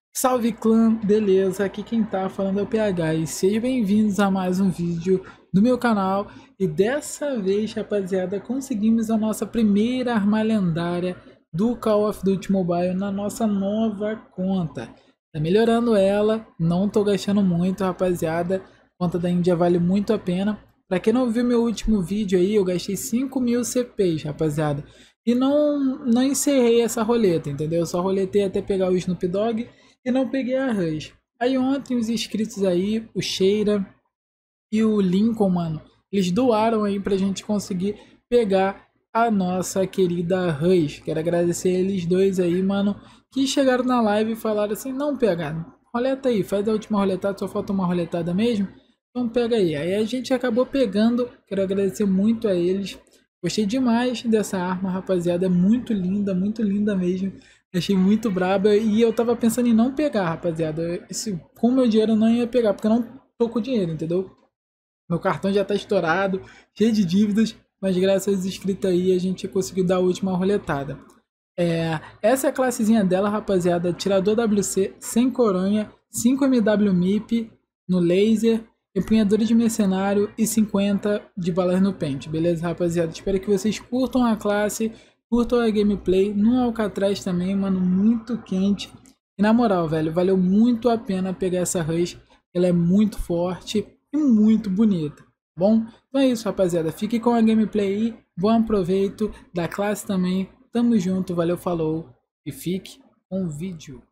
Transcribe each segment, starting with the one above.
Salve clã, beleza? Aqui quem tá falando é o PH e sejam bem-vindos a mais um vídeo do meu canal. E dessa vez, rapaziada, conseguimos a nossa primeira arma lendária do Call of Duty Mobile na nossa nova conta. Tá melhorando ela, não tô gastando muito, rapaziada. A conta da Índia vale muito a pena. Pra quem não viu meu último vídeo aí, eu gastei 5.000 CPs, rapaziada. E não encerrei essa roleta, entendeu? Só roletei até pegar o Snoop Dogg e não peguei a Rush. Aí ontem os inscritos aí, o Sheira e o Lincoln, mano, eles doaram aí pra gente conseguir pegar a nossa querida Rush. Quero agradecer eles dois aí, mano, que chegaram na live e falaram assim, não pega, roleta aí, faz a última roletada, só falta uma roletada mesmo. Então pega aí. Aí a gente acabou pegando, quero agradecer muito a eles. Gostei demais dessa arma, rapaziada, é muito linda mesmo. Achei muito braba e eu tava pensando em não pegar, rapaziada. Com o meu dinheiro eu não ia pegar, porque eu não tô com dinheiro, entendeu? Meu cartão já tá estourado, cheio de dívidas, mas graças aos inscritos aí a gente conseguiu dar a última roletada. Essa é a classezinha dela, rapaziada. Tirador WC, sem coronha, 5 MW MIP no laser, empunhadura de mercenário e 50 de balas no pente. Beleza, rapaziada? Espero que vocês curtam a classe, curtam a gameplay. No Alcatraz também, mano, muito quente. E na moral, velho, valeu muito a pena pegar essa Rush. Ela é muito forte e muito bonita. Bom, então é isso, rapaziada. Fique com a gameplay aí. Bom proveito da classe também. Tamo junto, valeu, falou e fique com o vídeo.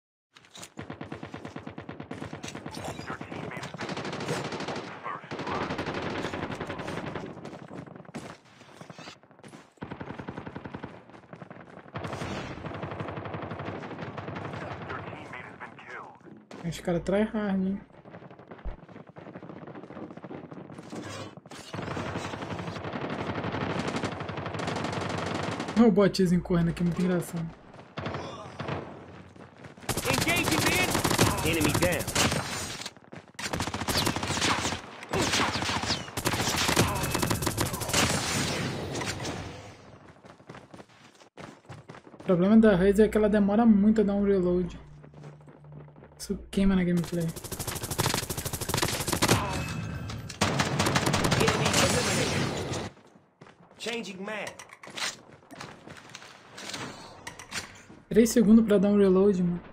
Os caras tryhard, hein? Olha o botzinho correndo aqui, muito engraçado. Engaging man. Enemy down. O problema da Raze é que ela demora muito a dar um reload. Isso queima na gameplay. Enemy eliminated. Changing mag. 3 segundos pra dar um reload, mano.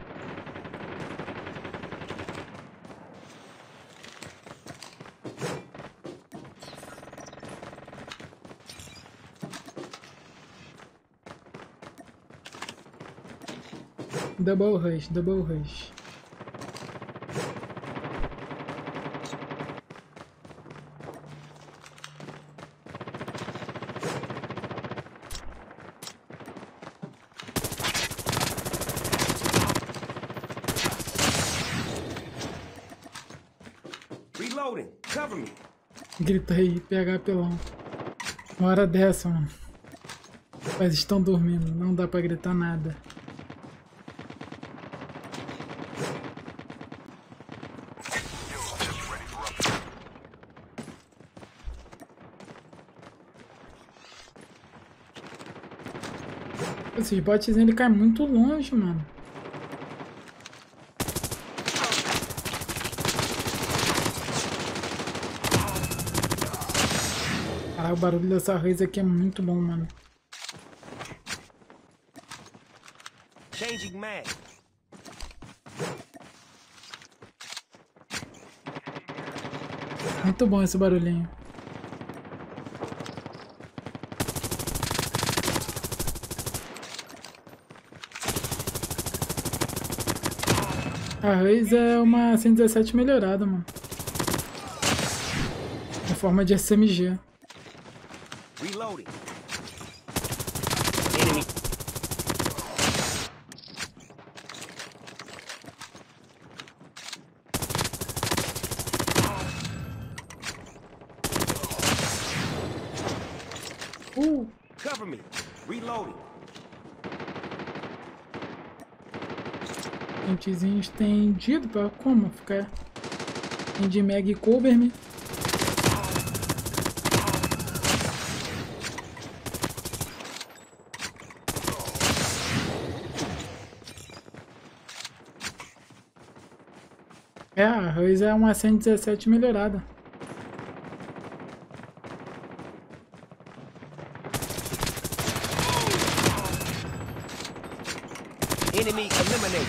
Double rush, double rush. Reloading. Cover me. Grita aí, PH pelão. Uma hora dessa, mano. Mas estão dormindo, não dá pra gritar nada. Esses bots ele cai muito longe, mano. Caralho, o barulho dessa Raze aqui é muito bom, mano. Changing mag. Muito bom esse barulhinho. A Raze é uma 117 melhorada, mano. Em forma de SMG. Reloading. Enemy. Cover me. Reloading. Gentezinho estendido pra como ficar de mag cover me. É, a Raze é uma 117 melhorada. Enemy eliminated.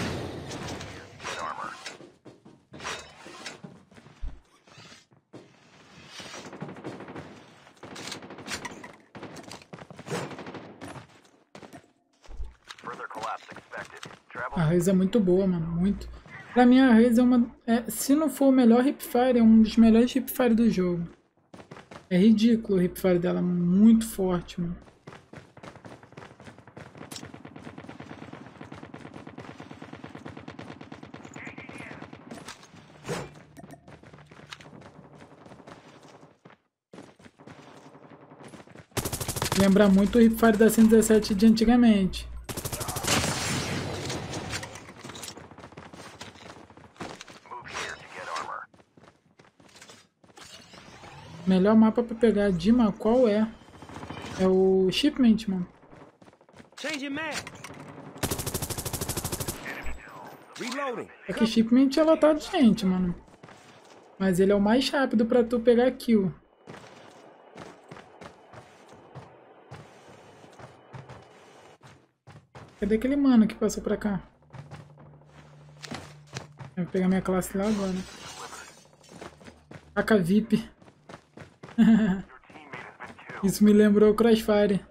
A Raze é muito boa, mano, muito. Pra mim a Raze é uma... se não for o melhor hipfire, é um dos melhores hipfire do jogo. É ridículo o hipfire dela, muito forte, mano. Lembra muito o hipfire da 117 de antigamente. Melhor mapa pra pegar a Dima, qual é? É o Shipment, mano. Changing mag. Reloading. É que Shipment é lotado de gente, mano. Mas ele é o mais rápido pra tu pegar kill. Cadê aquele mano que passou pra cá? Eu vou pegar minha classe lá agora. Faca VIP. Isso me lembrou o Crossfire.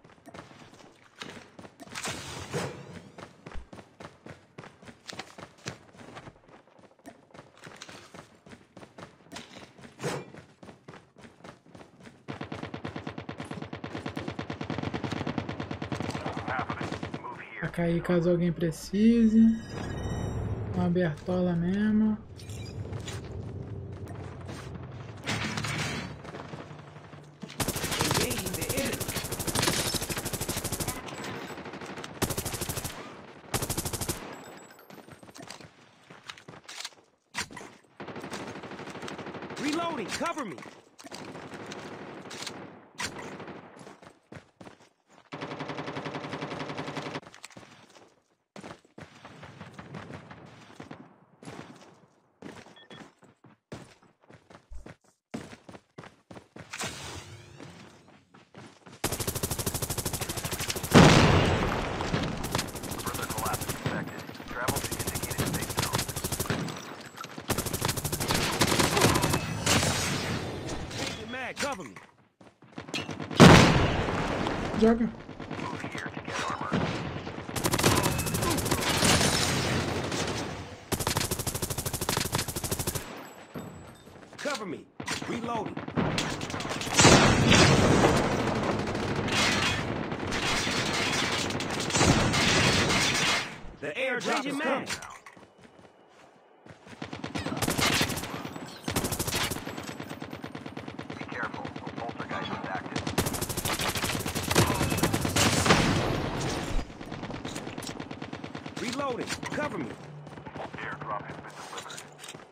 Pra cair caso alguém precise. Uma abertola mesmo. Engaging the enemy. Reloading. Cover me. Changing mag. Cover me. Joga. Cover me. Reloading. The airdrop is coming. Be careful, a poltergeist is active. Reloading. Cover me. Airdrop has been delivered.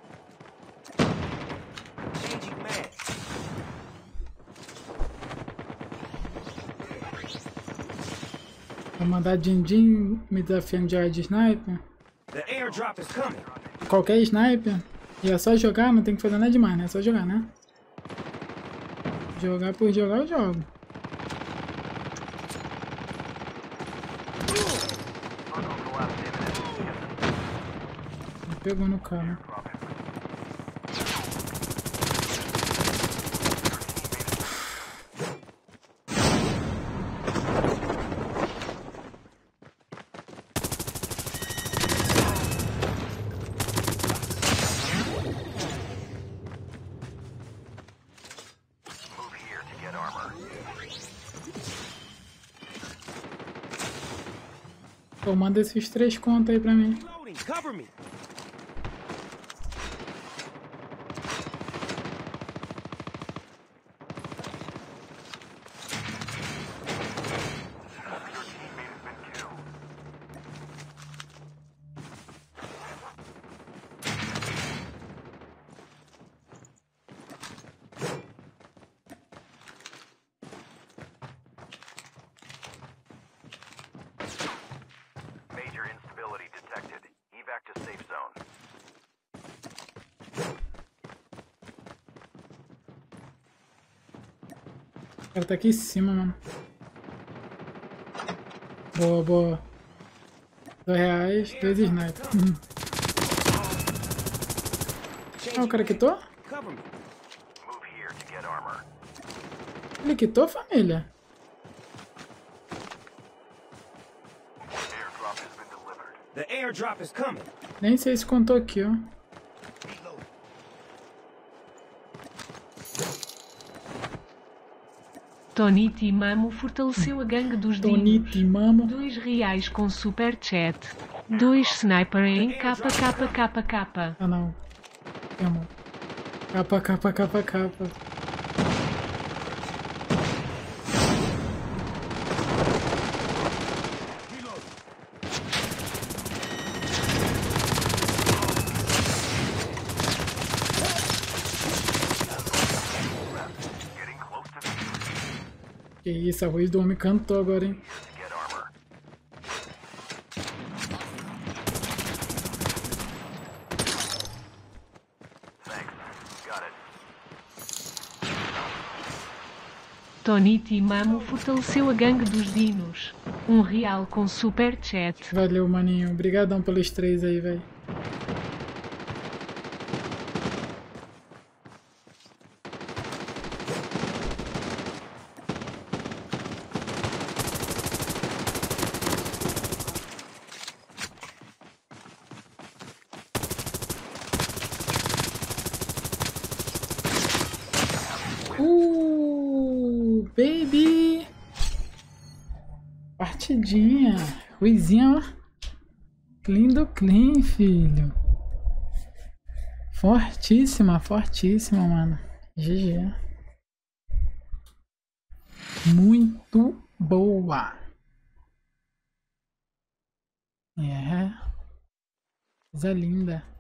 Changing mag. Vou mandar Din-Din me desafiando de área de sniper. The airdrop is coming. Qualquer sniper. E é só jogar, não tem que fazer nada demais, né? É só jogar, né? Jogar por jogar eu jogo. Circle collapse imminent. Me pegou no cara. Move here to get armor. Pô, manda esses 3 contos aí pra mim. Reloading. Cover me. Your teammate has been killed. Major instability detected. Evac to safe zone. cara tá aqui em cima, mano. Boa, boa. R$2, 2 sniper. Ah, o cara quitou? Cover me. Move here to get armor. Ele quitou, família? Airdrop has been delivered. The airdrop is coming. Nem sei se contou aqui, ó. Reload. Tonito e Mamo fortaleceu a gangue dos Tonito e dinos. Mamo. R$2 com super chat. 2 sniper em KKKKK. Ah, não. Amor. Capa, capa, capa, capa. Reload. Getting close to the Que isso, a Ruiz do Homem cantou agora, hein? to get armor. Thanks. Got it. Tonito e Mamo fortaleceu a gangue dos dinos. R$1 com super chat. Valeu, maninho. Obrigadão pelos 3 aí, velho. Baby! Partidinha. Ruizinha, ó. Clean do clean, filho. Fortíssima, fortíssima, mano. GG. Muito boa. É. Coisa linda.